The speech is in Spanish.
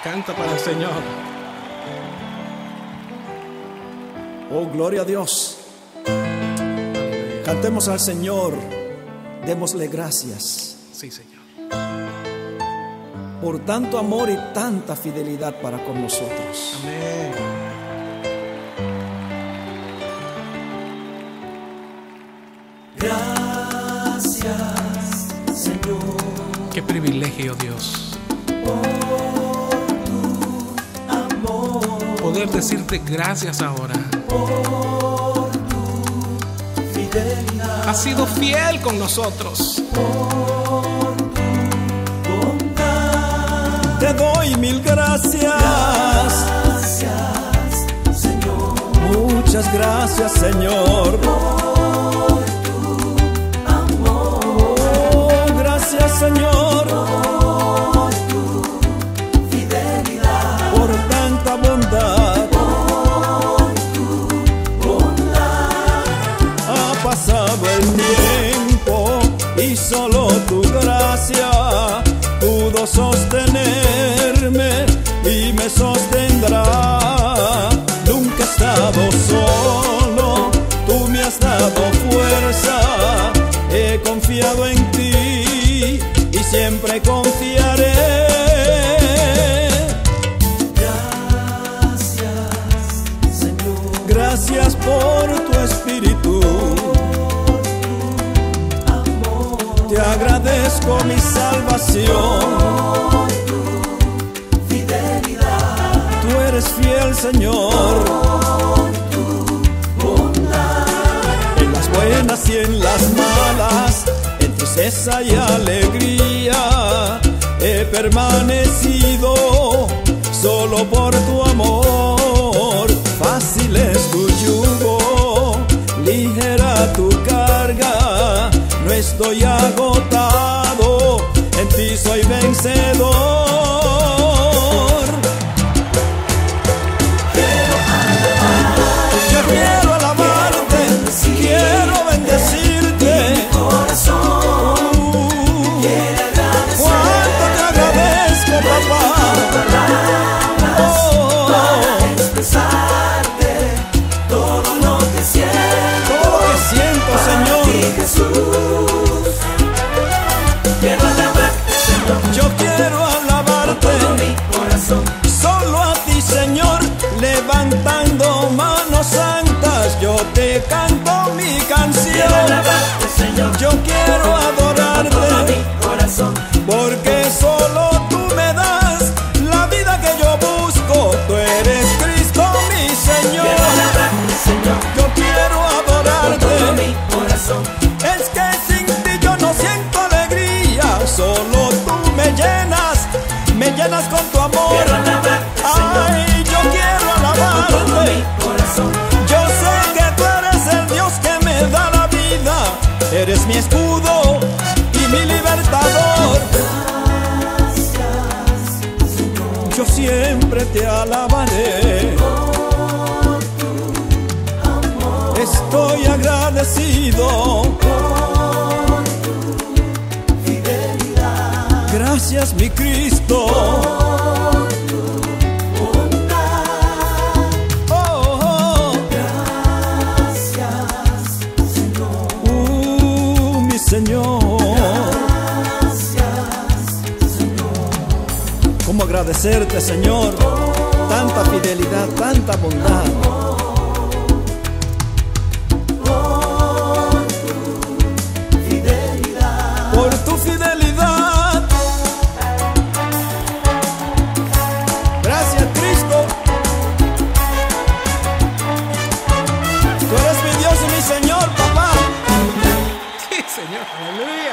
Canta para el Señor. Oh, gloria a Dios. Cantemos al Señor. Démosle gracias. Sí, Señor. Por tanto amor y tanta fidelidad para con nosotros. Amén. Gracias, Señor. Qué privilegio, Dios. Poder decirte gracias ahora. Por tu fidelidad. Has sido fiel con nosotros. Por tu bondad. Te doy mil gracias. Gracias, Señor. Muchas gracias, Señor. Por tu amor. Oh, gracias, Señor. Por tu fidelidad. Por tanta bondad. Por tu bondad. Ha pasado el tiempo y solo tu gracia pudo sostenerme y me sostendrá. Nunca he estado solo, tú me has dado fuerza. He confiado en ti y siempre confiaré. Gracias, Señor. Gracias por tu espíritu. Te agradezco mi salvación. Tú eres fiel, Señor. En las buenas y en las malas, en tristeza y alegría, he permanecido solo por tu amor. Fácil es tu yugo, ligera tu carga. No estoy agotado, en ti soy vencedor. Yo quiero alabarte, quiero bendecirte. Mi corazón quiere agradecer. Cuánto te agradezco, papá. Para expresarte todo lo que siento. Todo lo que siento, Señor. Jesús, quiero alabarte, Señor. Yo quiero alabarte con mi corazón. Solo a ti, Señor, levantando manos santas, yo te canto mi canción. Quiero alabarte, Señor. Yo quiero adorarte con mi corazón, porque solo tú me das la vida que yo busco. Tú eres Cristo, mi Señor. Quiero alabarte, Señor. Yo quiero adorarte con mi corazón. Es que sin ti yo no siento alegría. Solo tú me llenas con tu amor. Quiero alabarte, Señor. Ay, yo quiero alabarte con mi corazón. Yo sé que tú eres el Dios que me da la vida. Eres mi escudo y mi libertador. Gracias, Señor. Yo siempre te alabaré. Por tu amor. Estoy agradecido. Gracias, mi Cristo. Oh, oh. Gracias, Señor. Mi Señor. Gracias, Señor. ¿Cómo agradecerte, Señor? Tanta fidelidad, tanta bondad. Por tu fidelidad. Gracias, Cristo. Tú eres mi Dios y mi Señor, papá. Sí, Señor. Aleluya.